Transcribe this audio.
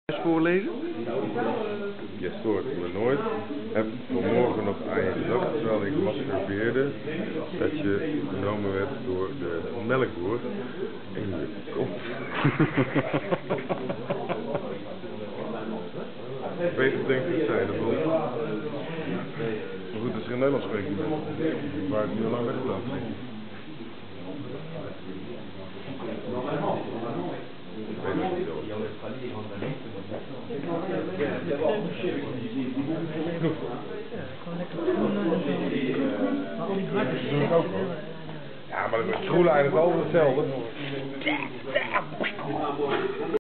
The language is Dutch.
voorlezen? Je stoort me nooit. Heb vanmorgen nog aan je gedacht terwijl ik masturbeerde dat je genomen werd door de melkboer in je kop. Beter denkt het zijn ervan. Maar goed, als je in Nederlands spreekt, waar ik nu al lang weggelopen ben. Ja, maar de schoenen eigenlijk altijd hetzelfde.